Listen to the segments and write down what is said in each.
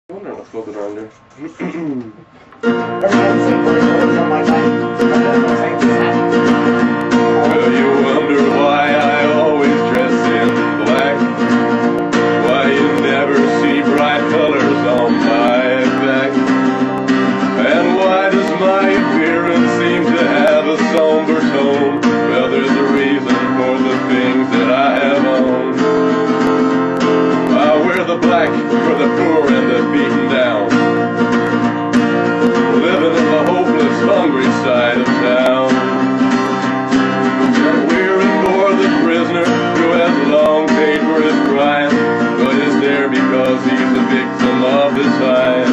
I wonder what's going on there. Well, you wonder why I always dress in black, why you never see bright colors on my back, and why does my appearance seem to have a somber tone? Well, there's a reason for the things that I have on. I wear the black for the poor and the beaten down, living in the hopeless, hungry side of town. I wear it for the prisoner who has long paid for his crime, but is there because he's a victim of design.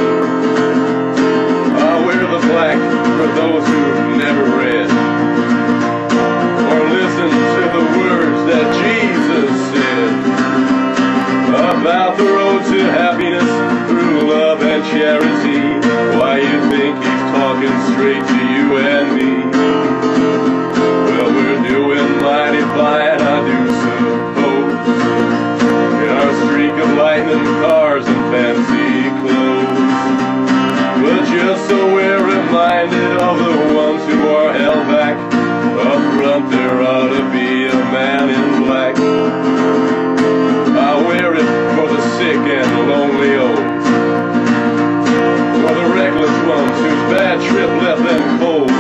I wear the black for those who've never read or listened to the words that Jesus said about the road to happiness through love and charity. Why you think he's talking straight to you and me? Well, we're doing mighty fine, I do suppose, in our streak of lightning, cars and fancy clothes. But just so we're reminded of the ones who are held back, up front there ought to be a man in black. I wear it for the sick and lonely old, for the reckless ones whose bad trip left them cold.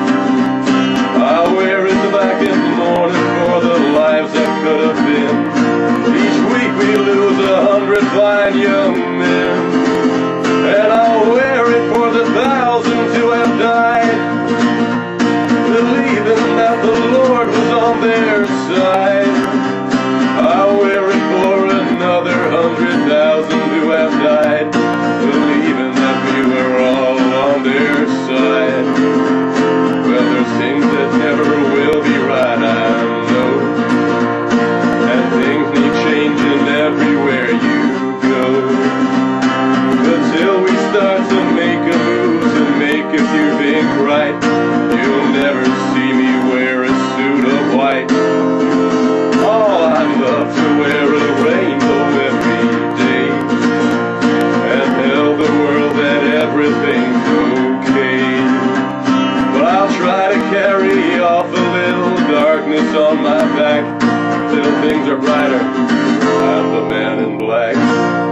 I wear it back in the morning for the lives that could have been. Each week we lose 100 fine young men, and I'll wear it for the thousands who have died, believing that the Lord was on their side. I wear it for another 100,000 who have died, believing that we were all on their side. Well, there's things that never will be right, I know, and things need changing everywhere you go. Until we start to make a move to make a few things right, you'll never see me wear a suit of white. Oh, I'd love to wear a rainbow every day and tell the world that everything's okay. But I'll try to carry off a little darkness on my back till things are brighter. I'm the man in black.